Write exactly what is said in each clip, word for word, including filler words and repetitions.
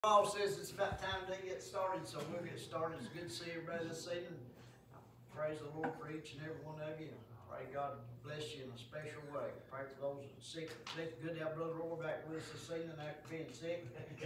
Paul says it's about time to get started, so we'll get started. It's good to see everybody this evening. Praise the Lord for each and every one of you. Pray God bless you in a special way. Pray for those that are sick. It's good to have Brother Roy back with us this evening after being sick. You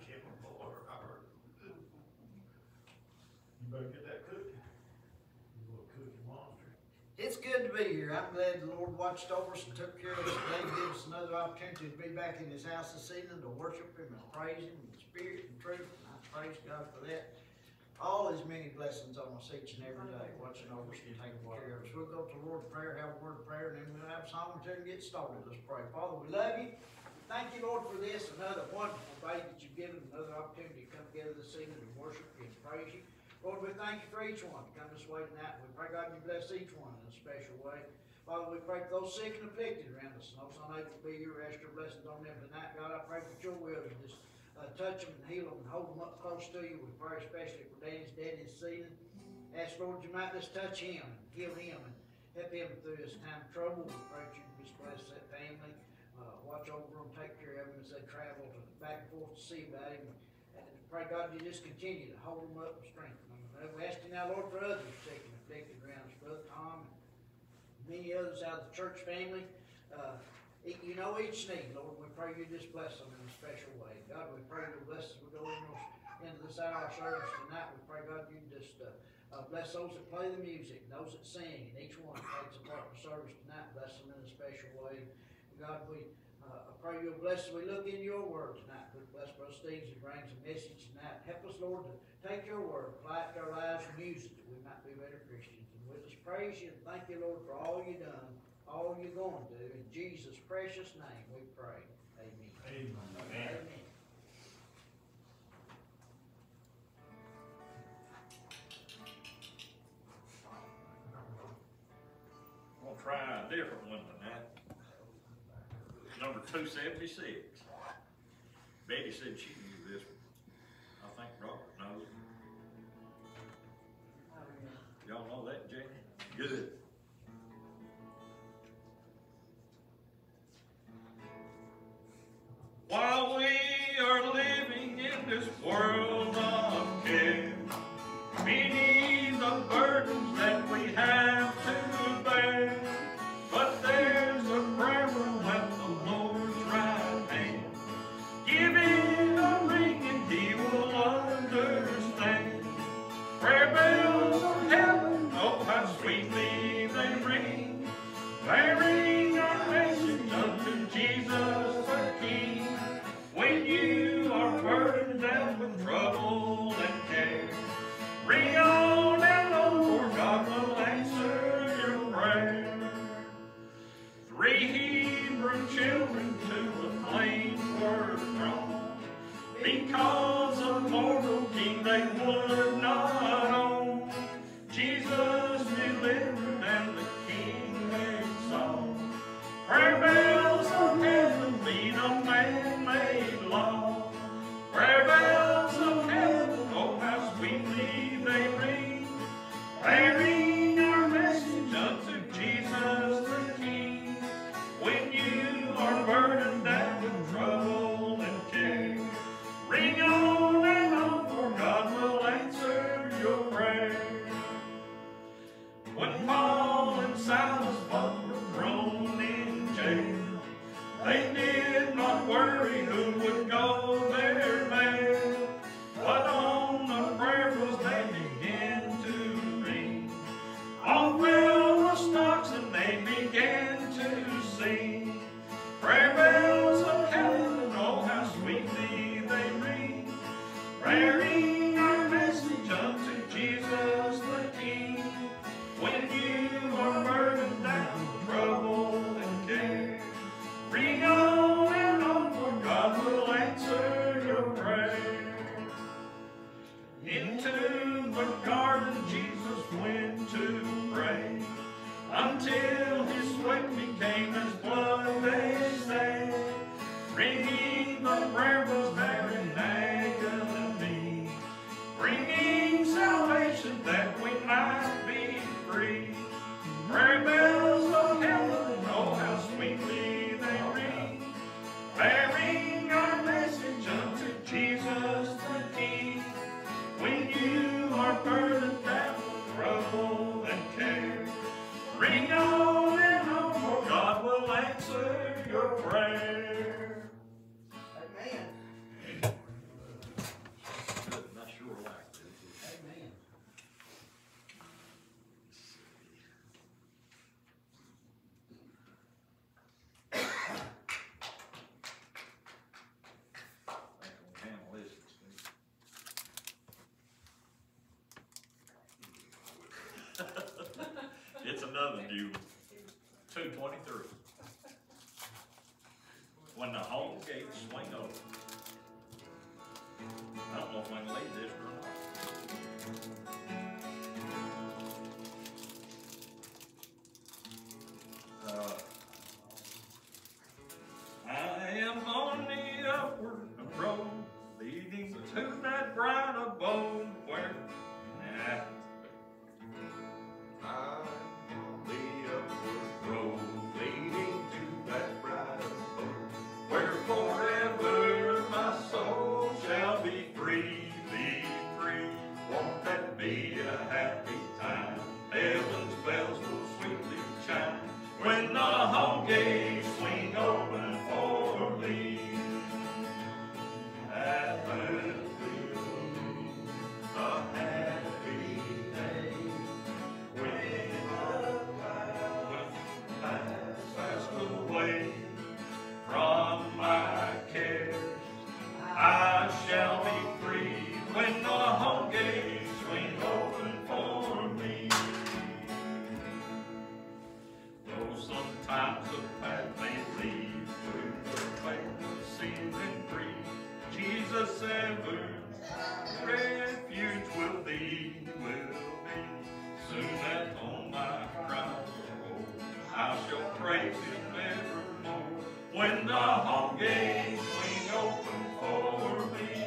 better get that cookie. You little cookie monster. It's good to be here. I'm glad the Lord watched over us and took care of us today. Gave us another opportunity to be back in His house this evening to worship Him and praise Him in spirit and truth. And I praise God for that. All His many blessings on us each and every day, watching over us and taking care of us. We'll go to the Lord in prayer, have a word of prayer, and then we'll have a song or two and get started. Let's pray. Father, we love you. Thank you, Lord, for this, another wonderful day that you've given, another opportunity to come together this evening to worship you and praise you. Lord, we thank you for each one to come this way tonight. We pray, God, you bless each one in a special way. Father, we pray for those sick and afflicted around us, and those unable to be here. Rest your blessings on them tonight. God, I pray that your will to just uh, touch them and heal them and hold them up close to you. We pray especially for Danny's dad this season. Ask, Lord, you might just touch him and heal him and help him through this time of trouble. We pray that you just bless that family. Uh, watch over them, take care of them as they travel to back and forth to see about him. And pray, God, you just continue to hold them up and strengthen them. And we ask you now, Lord, for others sick and afflicted around us, Brother Tom and many others out of the church family. Uh, you know each need, Lord. We pray you just bless them in a special way. God, we pray you bless as we go in those, into this hour of service tonight. We pray, God, you just uh, uh, bless those that play the music, those that sing, and each one that takes a part in the service tonight. Bless them in a special way. God, we uh, I pray you'll bless as we look in your word tonight. We bless Brother Steve as he brings a message tonight. Help us, Lord, to take your word, apply it to our lives, and use it that we might be better Christians. And we'll just praise you and thank you, Lord, for all you've done, all you're going to do. In Jesus' precious name we pray. Amen. Amen. Amen. Amen. I'm gonna try a different one tonight. Number two seventy-six. Betty said she knew this one. I think Robert knows it. Y'all know that, Jamie? Good. While we are living in this world of care, beneath the burdens that we have to bear, but there's a prayer room at the Lord's right hand. Give it a ring and He will understand. Prayer bells of heaven, oh how sweetly they ring, bearing our message unto Jesus the King. When you are burdened down with trouble and care, ring on and on, for God will answer your prayer. Three Hebrew children to the flames were thrown, because a mortal king they would not own. Jesus delivered and the king made song. Prayer bells of heaven lead a man-made law. Prayer bells of heaven, oh how sweetly they ring, bearing our message unto Jesus the King. When you are burdened down with trouble and care, ring on and on, for God will answer your prayer. Amen. I sure like this. Amen. It's another new two twenty-three. When the home gates swing open. I don't know if I can leave this or not. Uh, I am on the upward road leading to that bright abode where nah, I'm on the upward road leading to that bright abode where forever my soul shall be free, be free. Won't that be a happy time? Heaven's bells will sweetly chime when the home gates swing open for me. That will be a happy day when the clouds pass away from my cares. I shall be free when the home gates swing open for me. Though sometimes the path may lead through the vale of sin and grief, Jesus ever refuge will be, will be. Soon as on my cries roll, I shall praise Him evermore. When the home gates swing open for me,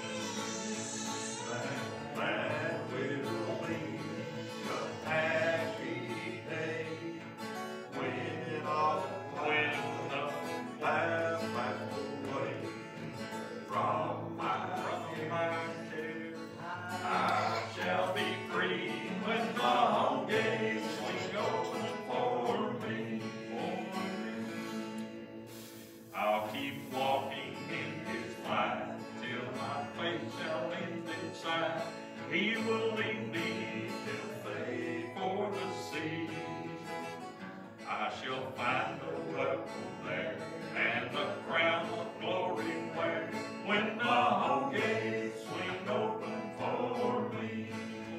that, that will be a happy day. When all, when the clouds pass away from my, from my care, I shall be free when the home gates swing open for me, for me. I'll keep walking in His light till my faith shall end inside. He will lead me till faith for the sea. I shall find a welcome there and the crown of glory wear when the home gates swing open for me.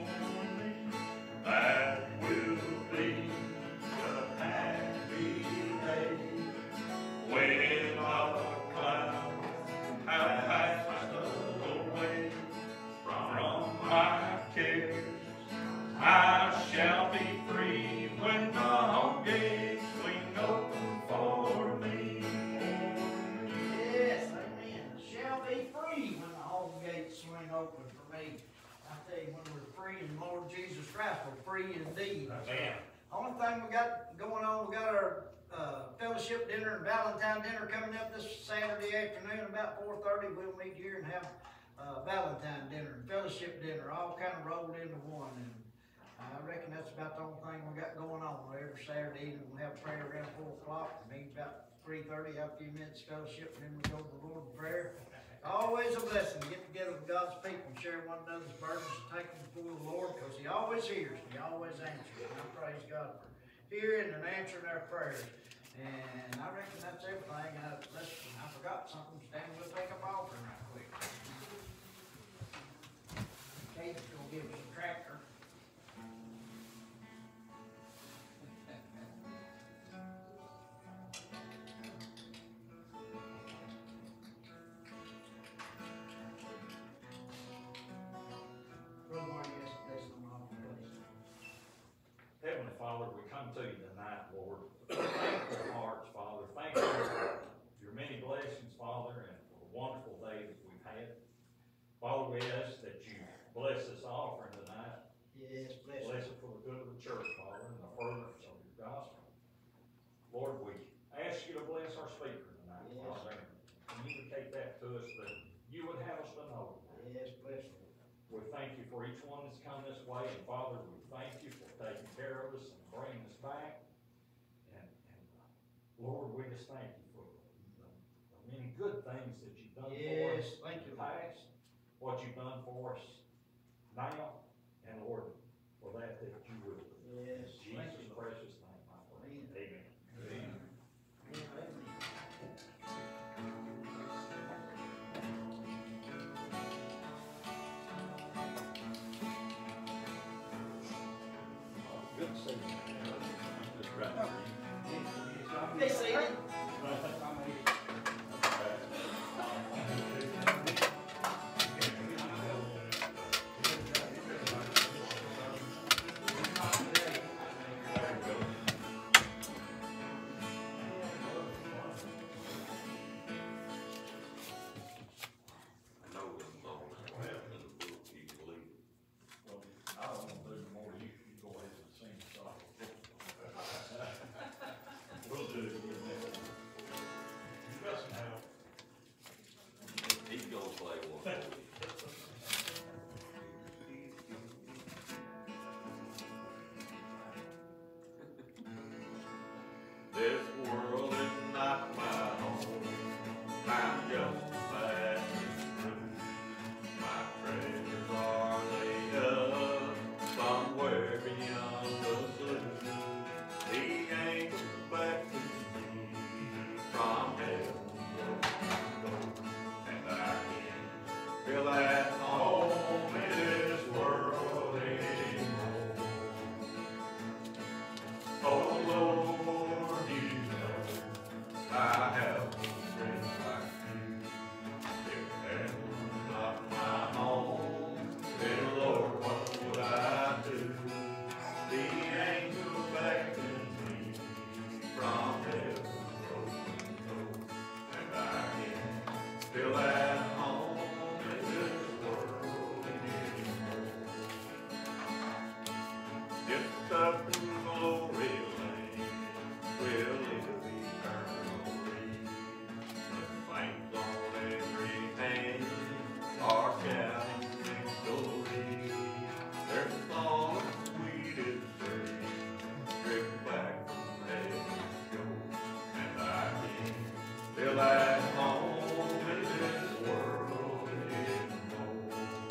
That will be a happy day when all the clouds have passed away from my cares. I shall be free when the home gates swing open for me. Yes, amen. Shall be free when the home gates swing open for me. I tell you, when we're free in the Lord Jesus Christ, we're free indeed. Amen. Only thing we got going on, we got our uh, fellowship dinner and Valentine dinner coming up this Saturday afternoon about four thirty. We'll meet here and have uh, Valentine dinner and fellowship dinner all kind of rolled into one. And I reckon that's about the only thing we got going on. Every Saturday evening we'll have prayer around four o'clock. Meet about three thirty, have a few minutes fellowship, and then we go to the Lord in prayer. Always a blessing to get together with God's people and share one another's burdens and take them before the Lord, because He always hears and He always answers. And I praise God for hearing and answering our prayers. And I reckon that's everything. Uh, listen, I forgot something. Stand, we'll take up offering right quick. Kate's gonna give us a tractor. Heavenly Father, we come to you tonight, Lord, with thankful hearts, Father. Thank you for your many blessings, Father, and for the wonderful day that we've had. Father, we ask that you bless this offering tonight. Yes, bless Bless you. it for the good of the church, Father, and the furtherance of your gospel. Lord, we ask you to bless our speaker tonight, Yes. Father, and communicate that to us that you would have us to know. Yes, bless you. We thank you for each one that's come this way, and Father, we thank you for taking care of us and bringing us back. And, and uh, Lord, we just thank you for good things that you've done for us. Yes, thank in you, the Lord. past, what you've done for us now, and Lord, for that, that you will. Yes, In thank Jesus' you, Lord. precious name, I pray. Amen. Amen. Amen. Good to see you. Just right there. Hey, see it? I know them songs in the book you can leave. Well, I don't want to do more, you, you go ahead and sing the song. We'll do it again next time. You got some help. He's gonna play one. This world is not my home. I'm just a passing through. My treasures are laid up somewhere beyond the blue. The angels beckon me from heaven, and I can feel at home in this world anymore. Oh Lord, you know I have a friend like you. If heaven was not my home, then Lord, what would I do? The angels beckon me from heaven's open door, and I can feel at home in this world anymore. Just up in glory lane, we'll live eternally. The flames on every hand are shouting victory. There's a song of sweetest praise, driven back from heaven's shore, and I can feel at home in this world anymore.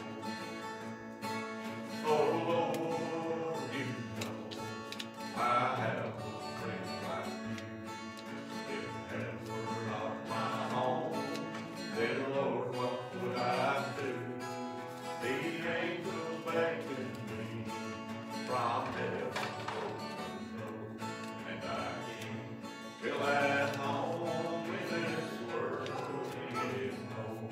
Oh Lord, you know I have a friend like you. If heaven were not my home, then Lord, what would I do? The angels beckon me from heaven's open door, and I can feel at home in this world anymore.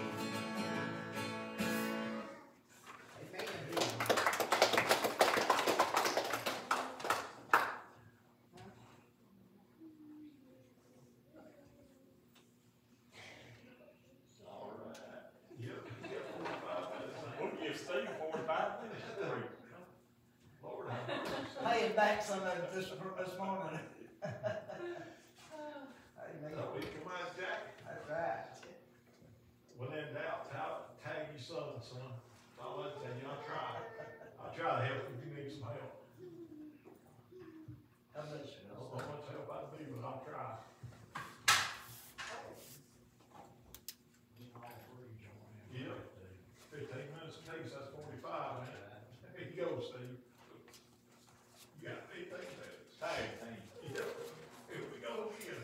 All right. Yep, you got forty-five minutes. We'll give Steve forty-five minutes to preach. Lord have mercy. Paying back some of it this, this morning. Amen. So we come out, Jack. That's right. When in doubt, tag, tag your son, son. I'll let you, I'll try. I'll try to help if you need some help. God bless you. I don't know how much help I'd be, but I'll try. Yep. Fifteen minutes apiece, that's forty-five, man. There you go, Steve. You got fifteen minutes. Tag team. Yep. Here we go again.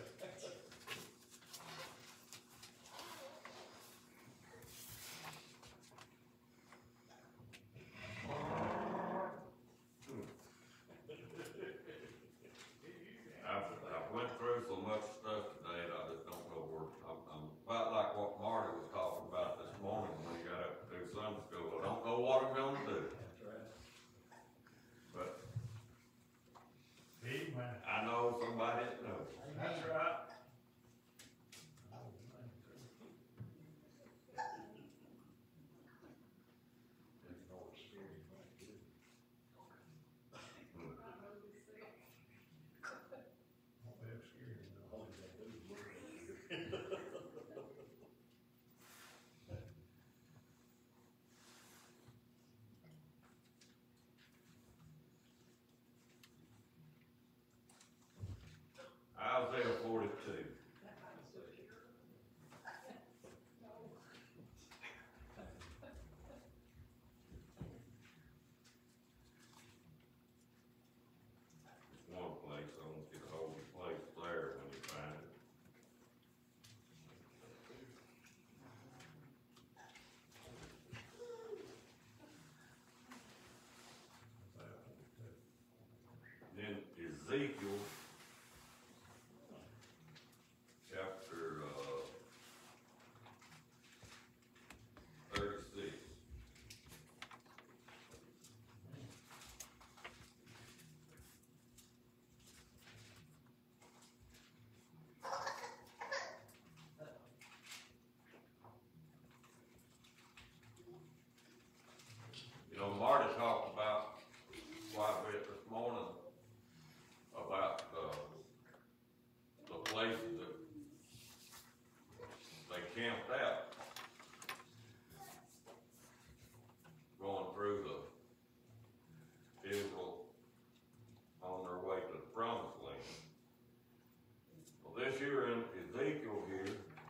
I've, I've went through so much stuff today that I just don't know where, I'm, I'm about like what Marty was talking about this morning when he got up to do Sunday school. I don't know what I'm gonna do, That's right. but Amen. I know somebody that knows. That's right. Ezekiel, chapter, uh, thirty-six. You know, Marty talked about quite a bit this morning about the, the places that they camped out, going through the Israel on their way to the promised land. Well, this year in Ezekiel here,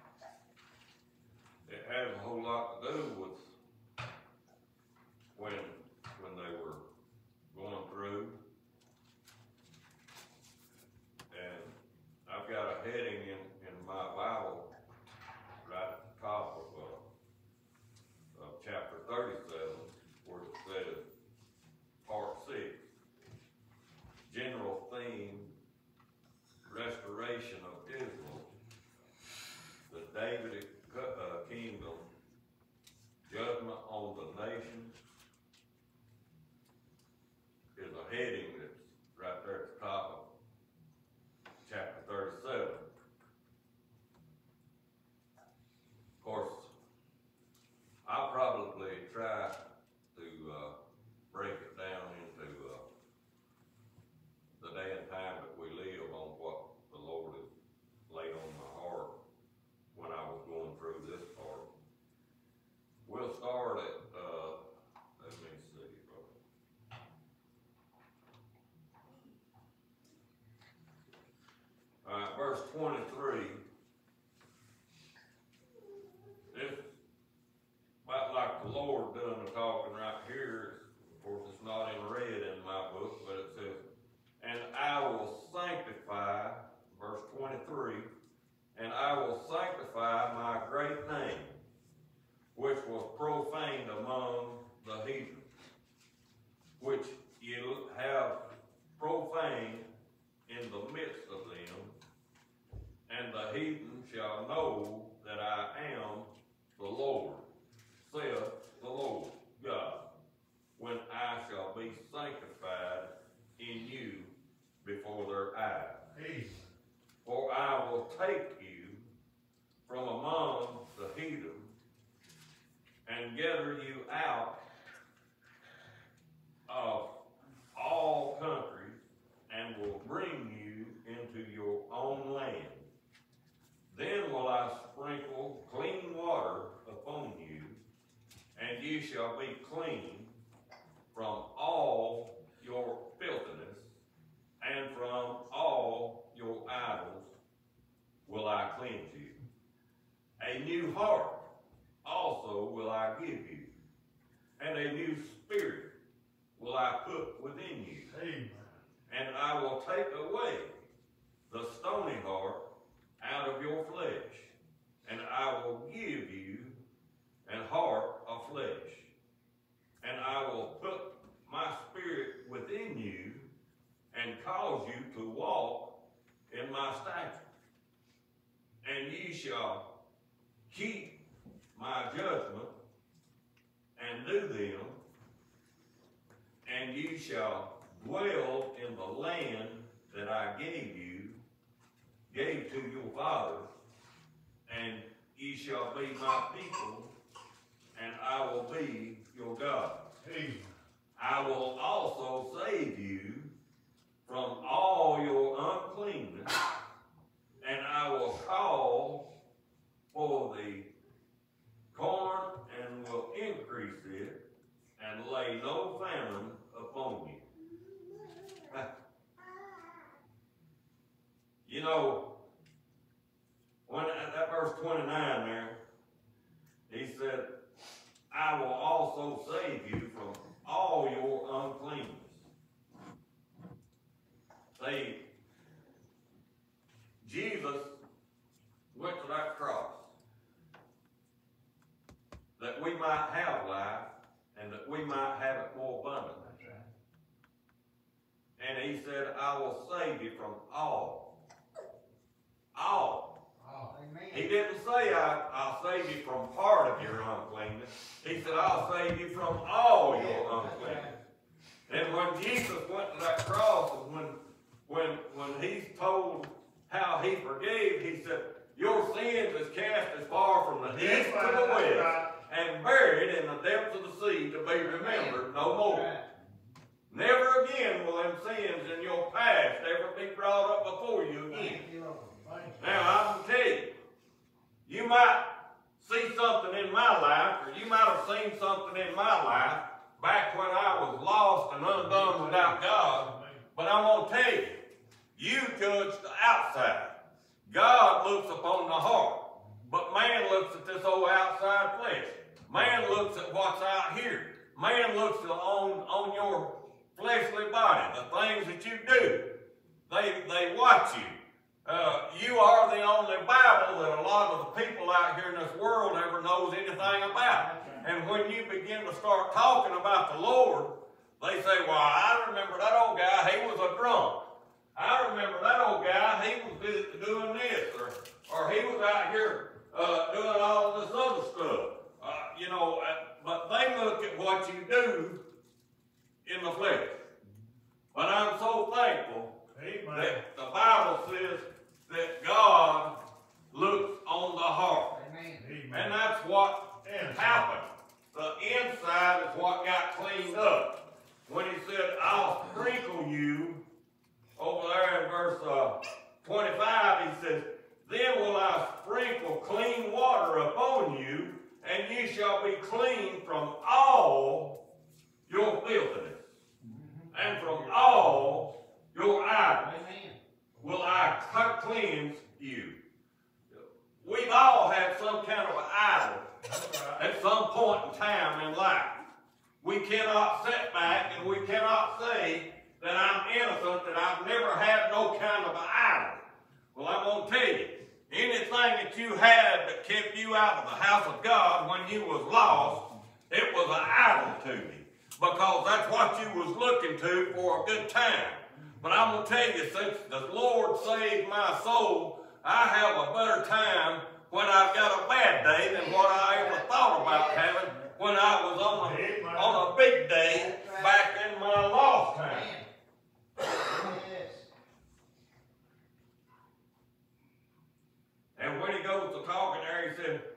it has a whole lot to do with when when they were going through. And I've got a heading in, in my Bible right at the top of, uh, of chapter thirty-seven, where it says, part six, general theme, restoration of Israel, the Davidic uh, kingdom, judgment on the nations, is a heading that's right there at the top of chapter thirty-seven. Of course, I'll probably try to uh, break it down into uh, the day and time that we live on what the Lord has laid on my heart when I was going through this part. We'll start at, uh, let me see. All right, verse twenty-three. This, about like the Lord doing the talking right here. Of course, it's not in red in my book, but it says, and I will sanctify, verse twenty-three, and I will sanctify my great name, which was profaned among the heathen, which you have profaned in the midst of them, and the heathen shall know that I am the Lord, saith the Lord God, when I shall be sanctified in you before their eyes. Amen. For I will take you from among the heathen and gather you out of all countries and will bring you into your own land. Then will I sprinkle clean water upon you, and you shall be clean from all your filthiness, and from all your idols will I cleanse you. A new heart also will I give you, and a new spirit will I put within you. Amen. And I will take away the stony heart out of your flesh, and I will give you an heart of flesh. And I will put my spirit within you, and cause you to walk in my statutes. And ye shall keep my judgment, and do them, and ye shall dwell in the land that I gave you, gave to your fathers, and ye shall be my people, and I will be your God. Amen. I will also save you from all your uncleanness, and I will call for the corn and will increase it, and lay no famine upon you. You know, when at that verse twenty-nine there, he said, I will also save you from all your uncleanness. See, Jesus went to that cross that we might have life and that we might have it more abundantly. and he said, I will save you from all. All. Amen. He didn't say, I, I'll save you from part of your uncleanness. He said, I'll save you from all your uncleanness. And when Jesus went to that cross, and when, when, when he told how he forgave, he said, your sins is cast as far from the east to the west, and buried in the depths of the sea to be remembered no more. Never again will them sins in your past ever be brought up before you again. Now, I'm going to tell you, you might see something in my life, or you might have seen something in my life back when I was lost and undone without God, but I'm going to tell you, you judge the outside. God looks upon the heart, but man looks at this old outside flesh. Man looks at what's out here. Man looks on, on your fleshly body, the things that you do. They, they watch you. Uh, you are the only Bible that a lot of the people out here in this world ever knows anything about. And when you begin to start talking about the Lord, they say, well, I remember that old guy, he was a drunk. I remember that old guy, he was doing this, or, or he was out here uh, doing all of this other stuff. Uh, you know, uh, but they look at what you do in the flesh. But I'm so thankful Amen. That the Bible says that God looks on the heart. Amen. And that's what happened. The inside is what got cleaned up. When he said, I'll sprinkle you, over there in verse uh, twenty-five, he says, then will I sprinkle clean water upon you, and ye shall be clean from all your filthiness, and from all your idols will I cleanse you. We've all had some kind of an idol at some point in time in life. We cannot sit back and we cannot say that I'm innocent, that I've never had no kind of an idol. Well, I'm going to tell you, anything that you had that kept you out of the house of God when you was lost, it was an idol to you. Because that's what you was looking to for a good time. But I'm going to tell you, since the Lord saved my soul, I have a better time when I've got a bad day than what I ever thought about having when I was on a, on a big day back in my lost time. And when he goes to talking there, he said,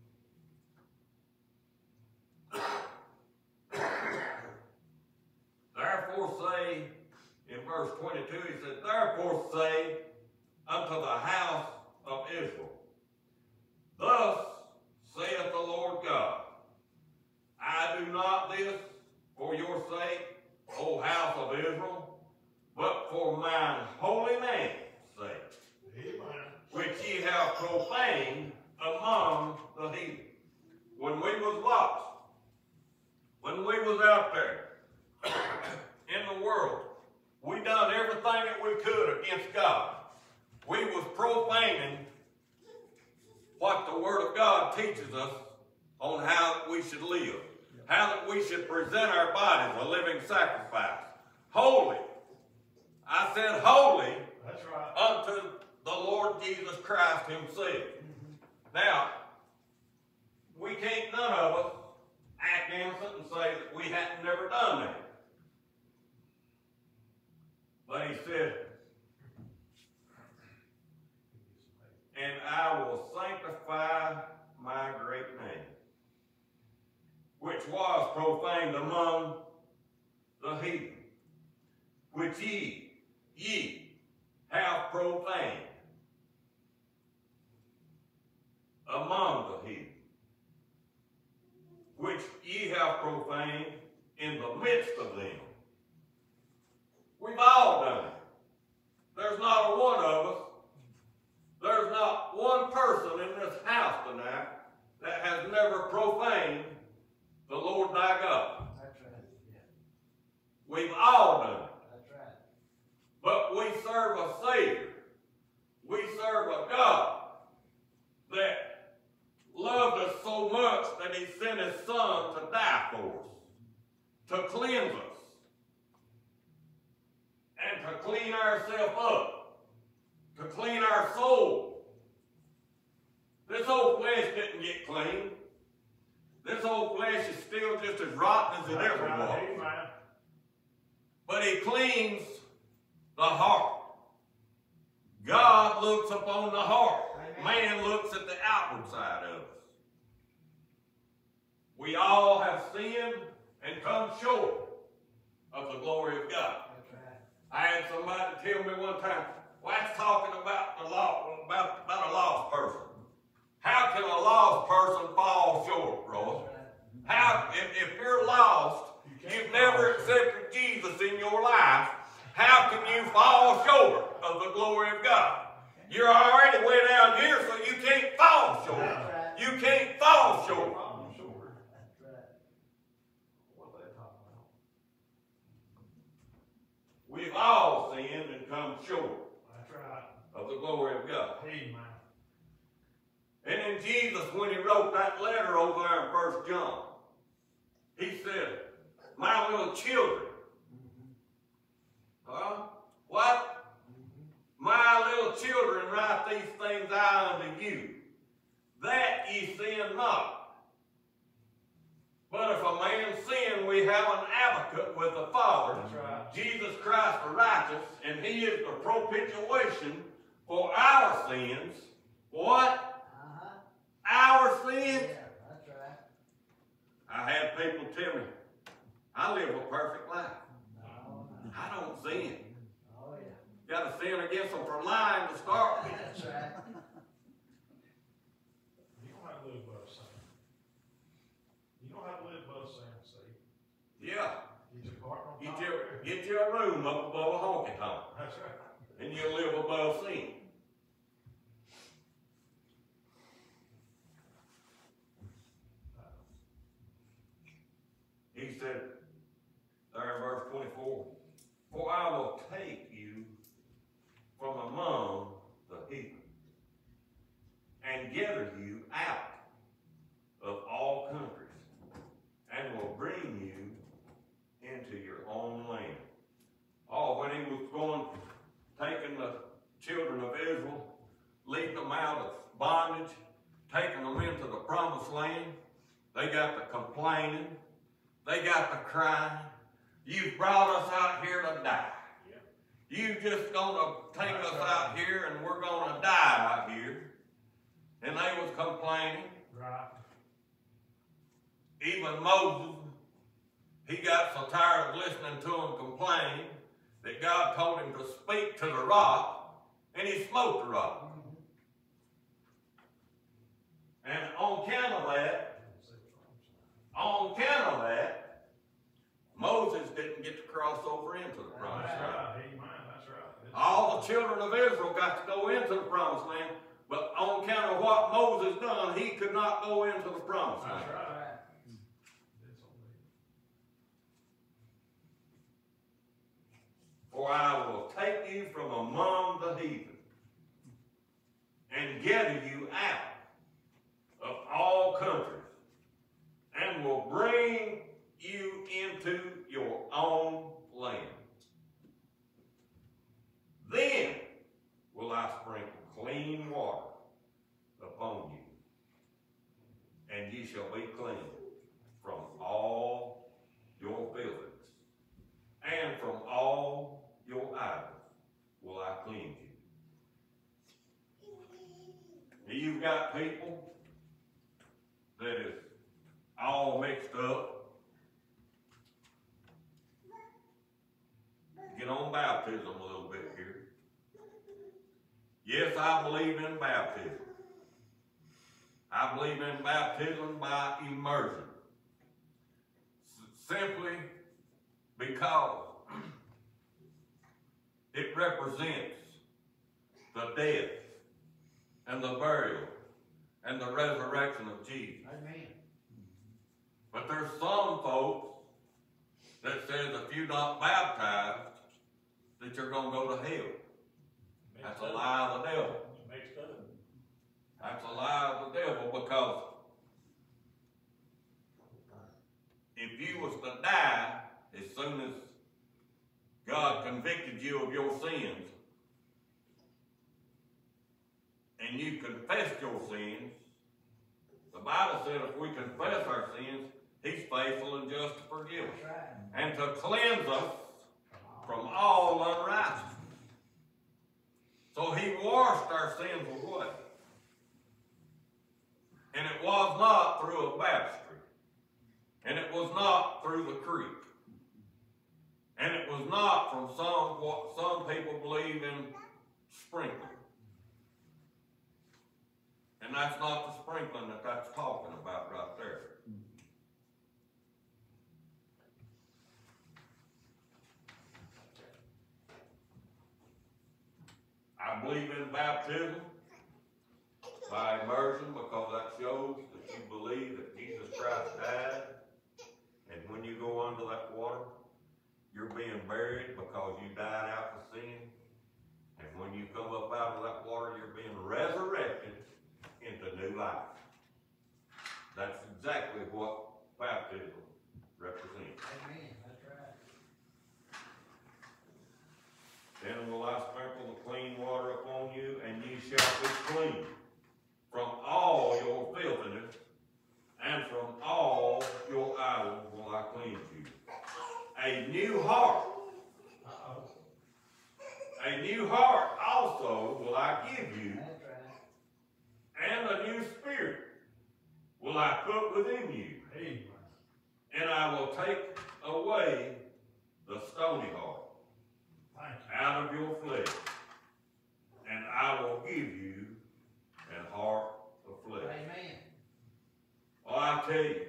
therefore say, in verse twenty-two, he said, therefore say unto the house of Israel, thus saith the Lord God, I do not this for your sake, O house of Israel, but for mine holy name's sake, Amen. Which ye have profaned among the heathen. When we was lost, when we was out there in the world, we done everything that we could against God. We was profaning what the Word of God teaches us on how we should live. How that we should present our bodies a living sacrifice. Holy. I said holy. That's right. Unto the Lord Jesus Christ himself. Mm-hmm. Now, we can't none of us act innocent and say that we hadn't never done that. But he said, and I will sanctify my great name, which was profaned among the heathen, which ye, ye have profaned among the heathen, which ye have profaned in the midst of them. We've all done it. There's not a one of us, there's not one person in this house tonight that has never profaned the Lord thy God. That's right. Yeah. We've all done it. That's right. But we serve a Savior. We serve a God that loved us so much that he sent his Son to die for us, to cleanse us. and to clean ourselves up, to clean our soul. This old flesh didn't get clean. This old flesh is still just as rotten as it ever was. Amen. But he cleans the heart. God looks upon the heart. Man looks at the outward side of us. We all have sinned and come short of the glory of God. I had somebody tell me one time, well, that's talking about the law, about, about a lost person. How can a lost person fall short, bro? How, if, if you're lost, you've never accepted Jesus in your life, how can you fall short of the glory of God? You're already way down here, so you can't fall short. You can't fall short. We've all sinned and come short That's right. of the glory of God. Amen. And then Jesus, when he wrote that letter over there in First John, he said, my little children. Huh? What? My little children, write these things I unto you, that ye sin not. But if a man sin, we have an advocate with the Father, That's right. Jesus Christ the righteous, and he is the propitiation for our sins. What? Uh-huh. Our sins? Yeah, that's right. I had people tell me, I live a perfect life. No, no. I don't sin. Oh, yeah. Got to sin against them for lying to start with. That's right. You don't have to live above sin. You don't have to live above sin, see? Yeah. Get your partner on Get top your, there. get your room up above a honky tonk, That's right. and you'll live above sin. He said, there in verse twenty-four, for I will take you from among the heathen and gather you out of all countries and will bring you into your own land. Oh, when he was going, taking the children of Israel, leading them out of bondage, taking them into the promised land, they got to complaining, they got to crying. You brought us out here to die. Yep. You just gonna take That's us right. out here and we're gonna die out here. And they was complaining. Right. Even Moses, he got so tired of listening to them complain that God told him to speak to the rock, and he smote the rock. And on account of that, on account of that, Moses didn't get to cross over into the promised That's land. right. Amen. That's right. It's- All the children of Israel got to go into the promised land, but on account of what Moses done, he could not go into the promised land. That's right. Right. It's on me. For I will take you from among the heathen and gather you out of all countries and will bring you into your own land. Then will I sprinkle clean water upon you, and ye shall be clean from all your filthiness, and from all your idols will I cleanse you. You've got people that is all mixed up. Get on baptism a little bit here. Yes, I believe in baptism. I believe in baptism by immersion. S- simply because it represents the death and the burial and the resurrection of Jesus. Amen. But there's some folks that says if you're not baptized, that you're going to go to hell. That's a lie of the devil. Mixed up. That's a lie of the devil, because if you was to die as soon as God convicted you of your sins, and you confessed your sins, the Bible said if we confess our sins, He's faithful and just to forgive us That's right. and to cleanse us from all unrighteousness. So He washed our sins away. And it was not through a baptistry. And it was not through the creek. And it was not from some, what some people believe in, sprinkling. And that's not the sprinkling that that's talking about right there. I believe in baptism by immersion because that shows that you believe that Jesus Christ died. And when you go under that water, you're being buried because you died out of sin. And when you come up out of that water, you're being resurrected into new life. That's exactly what baptism represents. Amen. That's right. Then will I sprinkle the clean water upon you, and ye shall be clean from all your filthiness, and from all your idols will I cleanse you. A new heart, Uh-oh. a new heart also will I give you, That's right. and a new spirit will I put within you, Amen. and I will take away the stony heart Thank you. out of your flesh, and I will give you an heart of flesh. Amen. Well, I tell you,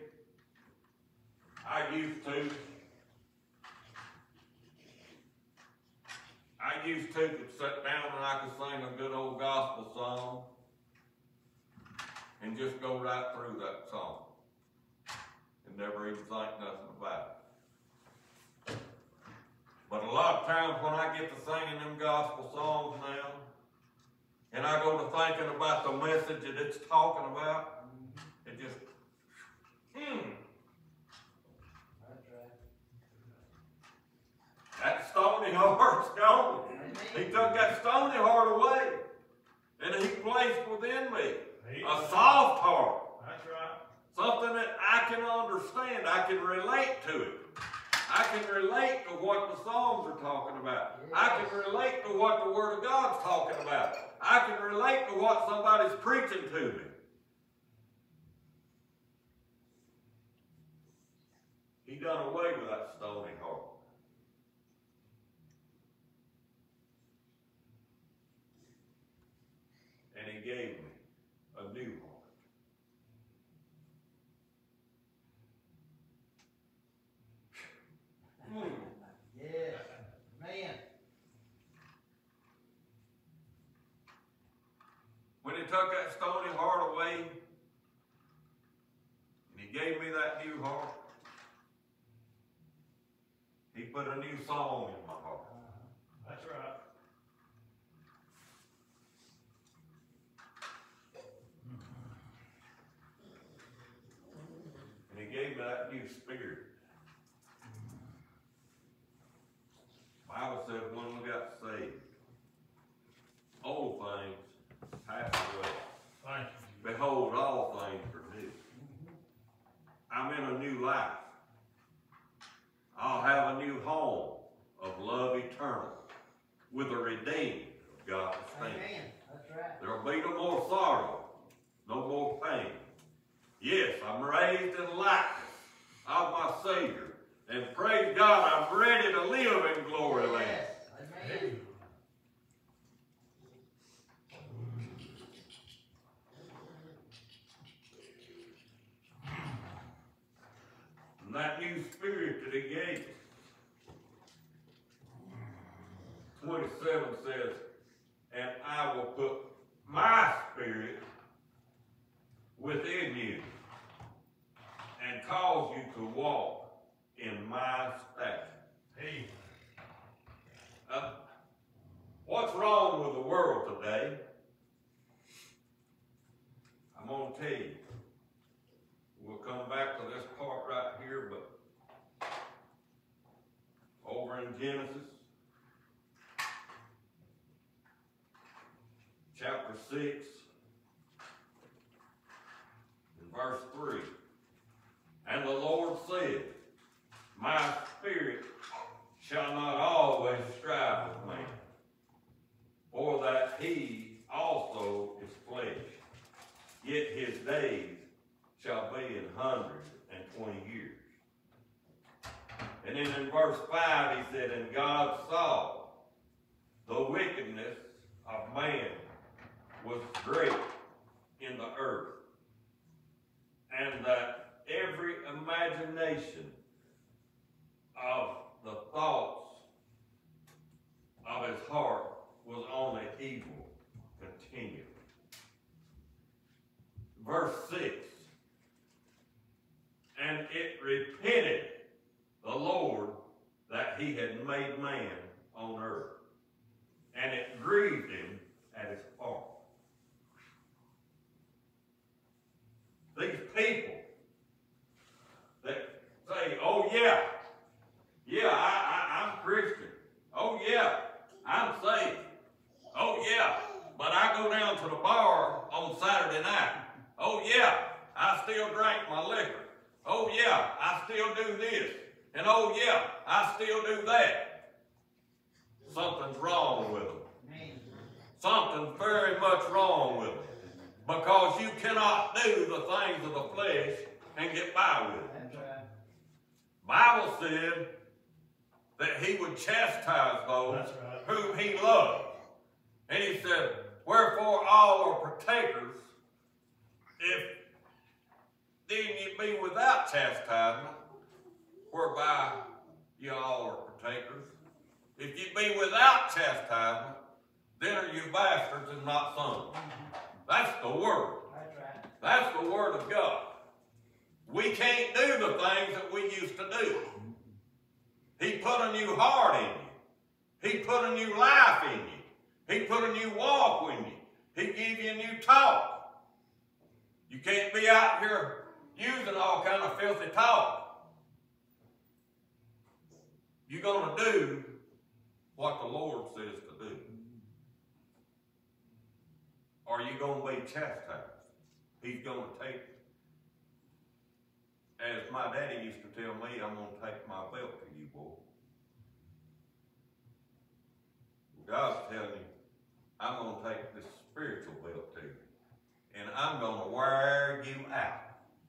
I used to, I used to could sit down and I could sing a good old gospel song and just go right through that song and never even think nothing about it. But a lot of times when I get to singing them gospel songs now, and I go to thinking about the message that it's talking about, it just, hmm, That's right. that stony heart's gone. He took that stony heart away, and He placed within me a soft heart, That's right. something that I can understand, I can relate to it. I can relate to what the songs are talking about. I can relate to what the Word of God's talking about. I can relate to what somebody's preaching to me. He done away with that stony heart. And He gave me a new heart. Hmm. Yes. Man. When He took that stony heart away, and He gave me that new heart, He put a new song in my heart. That's right. And He gave me that new spirit. Bible said when we got saved, old things passed away. Thank you. Behold, all things are new. I'm in a new life. I'll have a new home of love eternal with the redeemed of God's saints. Amen. That's right. There'll be no more sorrow, no more pain. Yes, I'm raised in likeness of my Savior. And praise God, I'm ready to live in glory land. Yes. Amen. And that new spirit that He gave, twenty-seven says, and I will put my spirit within you and cause you to walk in my statutes. Amen. Uh, what's wrong with the world today? I'm going to tell you. We'll come back to this part right here, but over in Genesis, six and verse three. And the Lord said, my spirit shall not always strive with man, for that he also is flesh. Yet his days shall be an hundred and twenty years. And then in verse five he said, and God saw the wickedness of man was great in the earth, and that every imagination of the thoughts of his heart was only evil continually. Verse six, and it repented the Lord that he had made man on earth, and it grieved him at his heart. These people that say, oh yeah, yeah, I, I, I'm Christian. Oh yeah, I'm saved. Oh yeah, but I go down to the bar on Saturday night. Oh yeah, I still drink my liquor. Oh yeah, I still do this. And oh yeah, I still do that. Something's wrong with them. Something's very much wrong with them. Because you cannot do the things of the flesh and get by with it. Bible said that he would chastise those That's right. whom he loved. And he said, wherefore all are partakers, if then ye be without chastisement, whereby ye all are partakers. If ye be without chastisement, then are you bastards and not sons. That's the word. That's right. That's the word of God. We can't do the things that we used to do. He put a new heart in you. He put a new life in you. He put a new walk in you. He gave you a new talk. You can't be out here using all kind of filthy talk. You're going to do what the Lord says to do. Or you're going to be chastised. He's going to take, as my daddy used to tell me, I'm going to take my belt to you, boy. God's telling you, I'm going to take this spiritual belt to you. And I'm going to wear you out.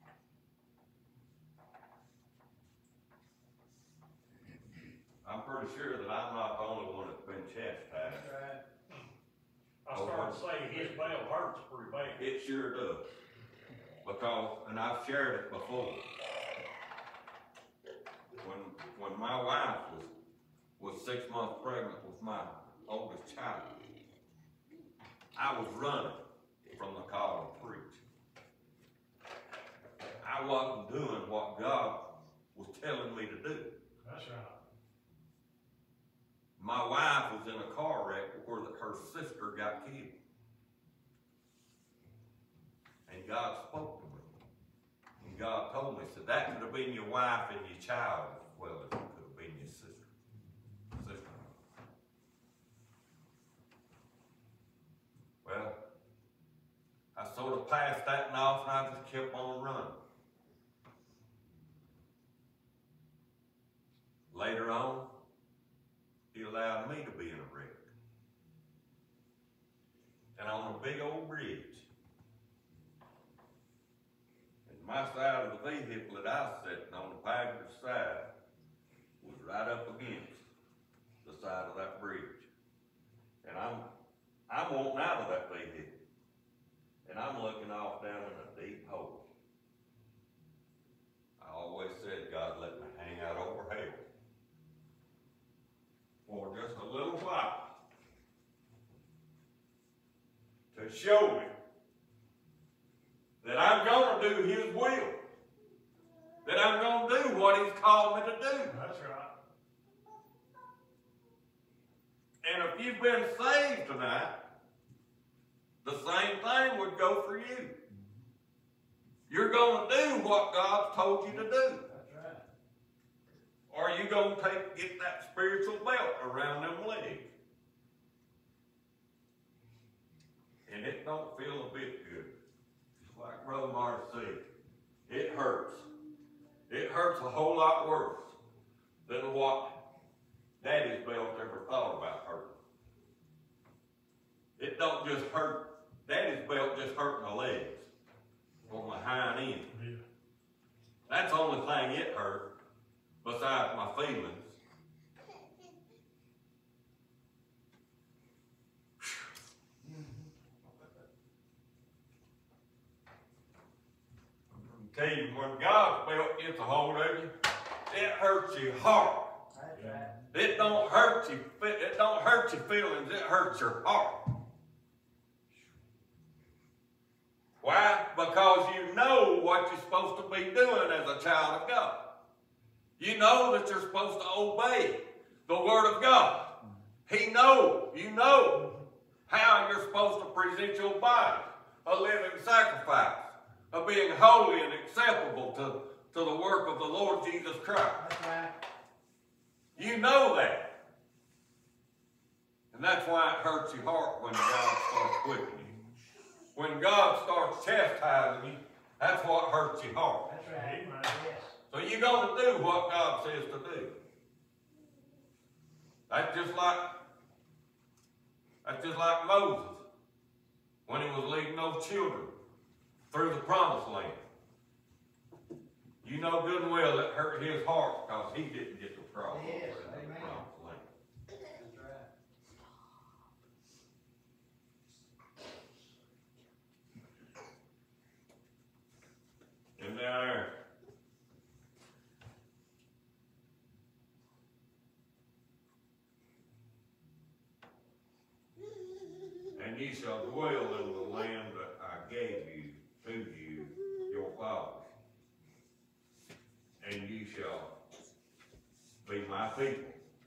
I'm pretty sure that I'm not the only one that's been chastised. That's right. I started to say his bell hurts pretty bad. It sure does. Because, and I've shared it before, when when my wife was, was six months pregnant with my oldest child, I was running from the call to preach. I wasn't doing what God was telling me to do. That's right. My wife was in a car wreck where the, her sister got killed. And God spoke to me. And God told me, said, that could have been your wife and your child as well as it could have been your sister. sister. Well, I sort of passed that and off and I just kept on running. Later on, He allowed me to be in a wreck. And on a big old bridge. And my side of the vehicle that I was sitting on, the passenger side, was right up against the side of that bridge. And I'm, I'm wanting out of that vehicle. And I'm looking off down in a deep hole. I always said, God, let me hang out over hell for just a little while to show me that I'm going to do His will, that I'm going to do what He's called me to do. That's right. And if you've been saved tonight, the same thing would go for you. You're going to do what God's told you to do. Or are you going to take, get that spiritual belt around them legs? And it don't hurts a whole lot worse than what Daddy's belt ever thought about hurting. It don't just hurt, Daddy's belt just hurt my legs on my hind end. Yeah. That's the only thing it hurt, besides my feelings. Tell you, when God's belt gets a hold of you, it hurts your heart. That's right. It don't hurt you. It don't hurt your feelings. It hurts your heart. Why? Because you know what you're supposed to be doing as a child of God. You know that you're supposed to obey the Word of God. He knows. You know how you're supposed to present your body, a living sacrifice, of being holy and acceptable to, to the work of the Lord Jesus Christ. That's right. You know that. And that's why it hurts your heart when God starts whipping you. When God starts chastising you, that's what hurts your heart. That's right. Amen. Yes. So you're going to do what God says to do. That's just like, that's just like Moses when he was leading those children through the promised land. You know good and well that hurt his heart because he didn't get to cross over Yes, into the amen. promised land. That's right. And down there, and ye shall dwell in the land that I gave you to you, your fathers, and ye shall be my people.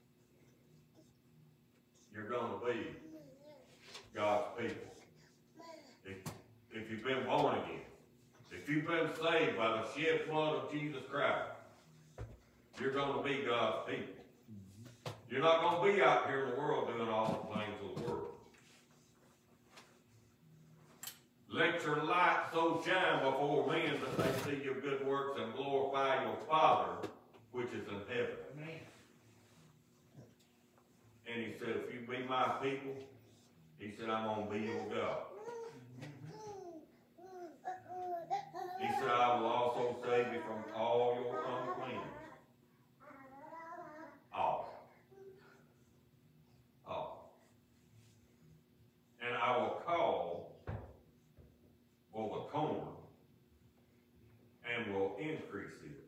You're going to be God's people. If, if you've been born again, if you've been saved by the shed blood of Jesus Christ, you're going to be God's people. You're not going to be out here in the world doing all the things of the world. Let your light so shine before men that they see your good works and glorify your Father which is in heaven. Amen. And he said, if you be my people, he said, I'm going to be your God. He said, I will also save you from all your uncleanness. All. All. And I will call for the corn and will increase it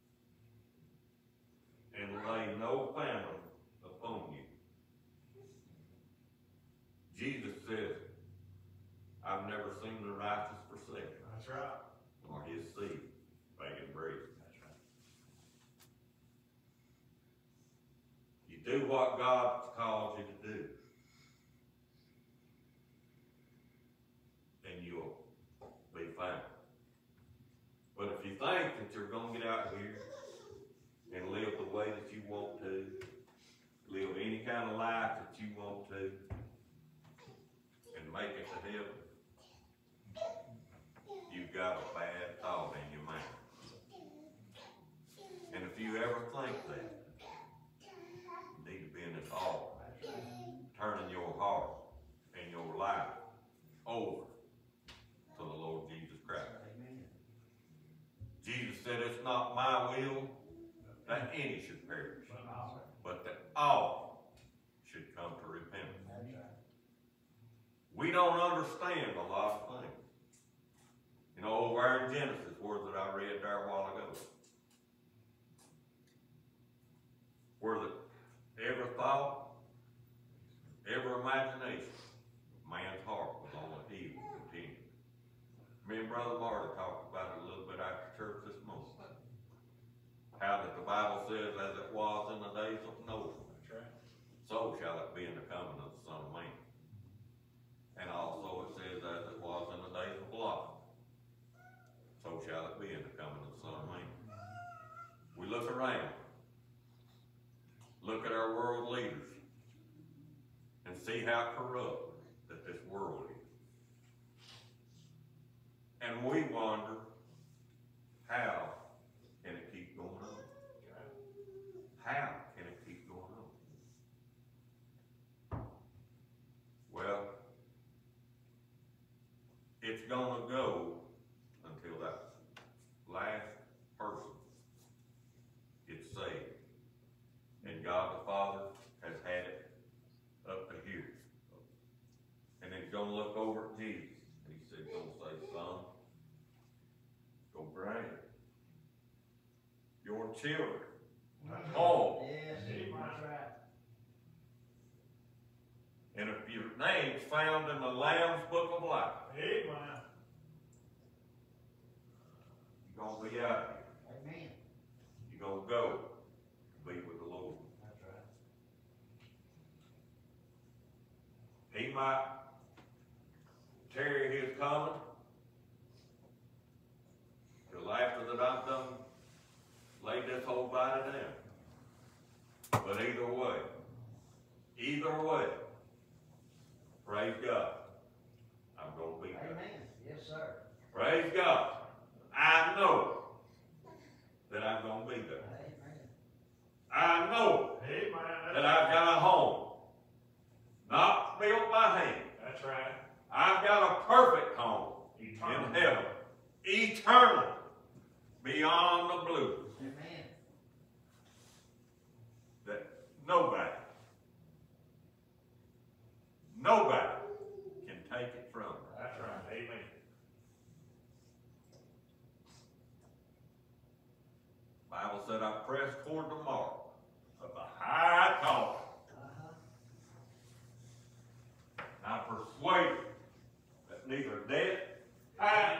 and lay no famine upon you. Jesus said, I've never seen the righteous forsaken, That's right. nor his seed begging bread. That's right. You do what God calls you to do, and you'll be fine. But if you think that you're going to get out here and live the way that you want to, live any kind of life that you want to, and make it to heaven, you've got a bad thought in your mind. And if you ever think that, you need to be in this awe, turning your heart and your life over to the Lord Jesus Christ. Amen. Jesus said, it's not my will that any should perish, But also, but that all should come to repentance. That's right. We don't understand a lot of things. You know, over there in Genesis, word that I read there a while ago, where the every thought, every imagination of man's heart was only evil continually. Me and Brother Marty talked about it a little bit after church this morning. How that the Bible says, as it was in the days of Noah, that's right. so shall it be in the coming of the Son of Man. And also it says, as it was in the days of Lot, so shall it be in the coming of the Son of Man. We look around, look at our world leaders, and see how corrupt that this world is. And we wonder, how can it keep going on? how can it keep going on? Well, it's gonna go until that last person gets saved. And God the Father has had it up to here. And then he's gonna look over at Jesus. And he said, gonna say, son, go bring your children home. Yes, that's right. And if your name's found in the Lamb's Book of Life, Amen. you're gonna be out here. Amen. You're gonna go to be with the Lord. That's right. He might tarry his coming till after that I've done laid this whole body down. But either way, either way, praise God, I'm gonna be there. Amen. Yes, sir. Praise God. I know that I'm gonna be there. Amen. I know Amen. that I've got a home, not built by hand. That's right. I've got a perfect home Eternal. in heaven, eternal, beyond the blue, Amen. that nobody, nobody can take it from me. That's right. Amen. Bible said I press toward the mark of the high calling. Uh-huh. I'm persuaded that neither death, height,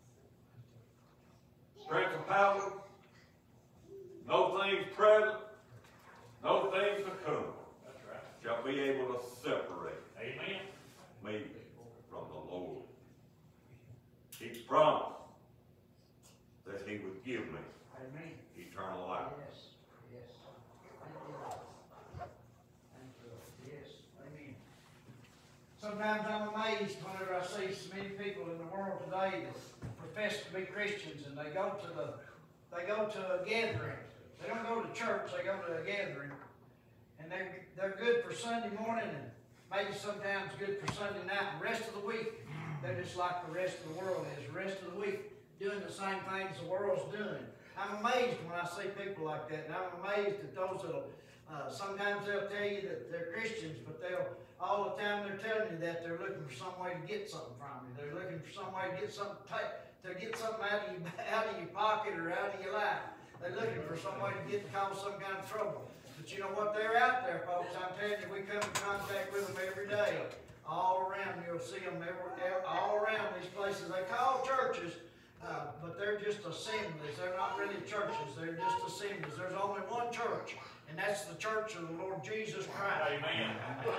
principality, no things present, no things to come, That's right. shall be able to separate Amen. me from the Lord. He promised that he would give me Amen. eternal life. Yes. Yes. Thank you, Lord. Thank you, Lord. Yes. Amen. Sometimes I'm amazed whenever I see so many people in the world today that profess to be Christians and they go to the they go to a gathering. They don't go to church, they go to a gathering. And they're they're good for Sunday morning and maybe sometimes good for Sunday night. And the rest of the week, they're just like the rest of the world is. The rest of the week doing the same things the world's doing. I'm amazed when I see people like that, and I'm amazed at those that'll, uh, sometimes they'll tell you that they're Christians, but they'll, all the time they're telling you that they're looking for some way to get something from you. They're looking for some way to get something, to get something out of, you, out of your pocket or out of your life. They're looking for some way to get, cause some kind of trouble. But you know what? They're out there, folks. I'm telling you, we come in contact with them every day. All around, you'll see them every, all around these places. They call churches, uh, but they're just assemblies. They're not really churches. They're just assemblies. There's only one church, and that's the church of the Lord Jesus Christ. Amen.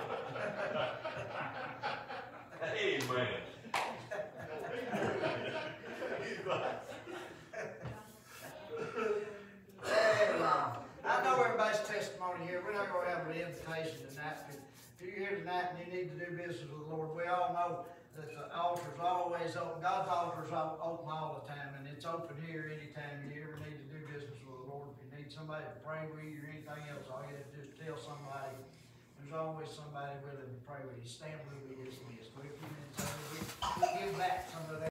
Amen. Hey, uh, I know everybody's testimony here. We're not going to have an invitation tonight. If you're here tonight and you need to do business with the Lord, we all know that the altar's always open. God's altar's open all the time, and it's open here anytime you ever need to do business with the Lord. If you need somebody to pray with you or anything else, all you have to do is tell somebody. There's always somebody willing to pray with you. Stand with me, dismissed. We'll give back some of that.